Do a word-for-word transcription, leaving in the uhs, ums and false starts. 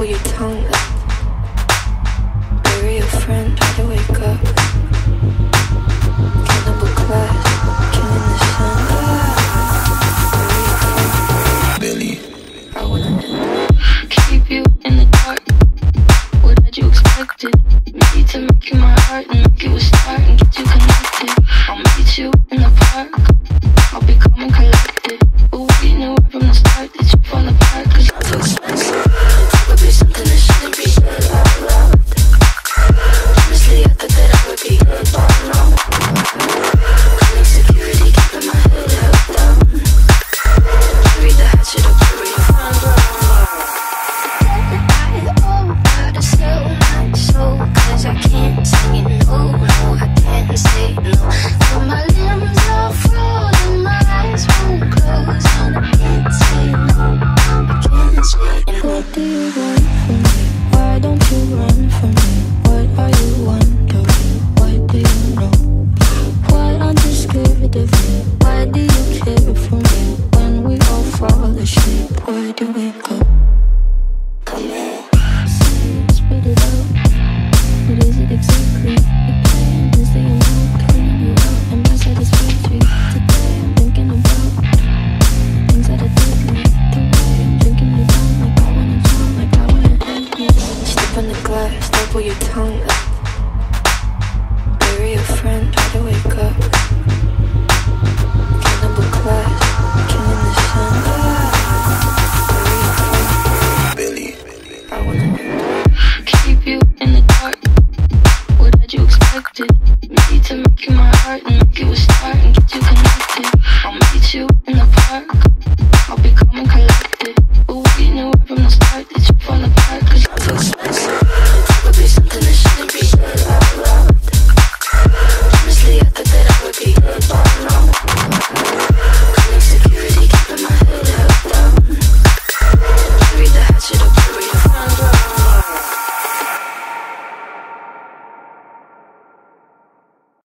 pull your tongue up. Bury a friend, try to wake up. Cannibal class, killing the sun. Billie, I wanna keep you in the dark. What had you expected? Me to make you my heart and make you a star and get you connected. I'll meet you in the park. I'll be calm and collected. But we knew right from the start that you fall apart. Cause I'm too expensive. It would be something that shouldn't be said out loud. Honestly, I thought that I would be good by now. Calling security, keeping my head held down. Carry the hatchet up to where you found out. Cause I can't say no, no, I can't say no. But my limbs are frozen, my eyes won't close, and I can't say no, I can't say no. What do you want from me? Why don't you run from me? What are you wondering? What do you know? Why aren't you scared of me? Why do you care for me? When we all fall asleep, where do we go? Come here. Spit it out. What is it exactly? The plan is that you know, cleaning you out and my satisfactory. Today I'm thinking about things that are deadly. The way I'm drinking you down, like I wanna drown, like I wanna end you. Step on the glass, double your tongue up. Bury a friend, try to wake up. Cannibal class, killing the sun. Bury a friend. Billie, I wanna keep you in the dark. What had you expected? Me to make you my heart and make you a star and get you connected. I'll meet you in the park. I'll be calm and collected. But we knew right from the start that you fall apart. Cause I'm too expensive. It would be something that shouldn't be said out loud. Honestly, I thought that I would be good by now. Calling security, keeping my head held down. Carry the hatchet up.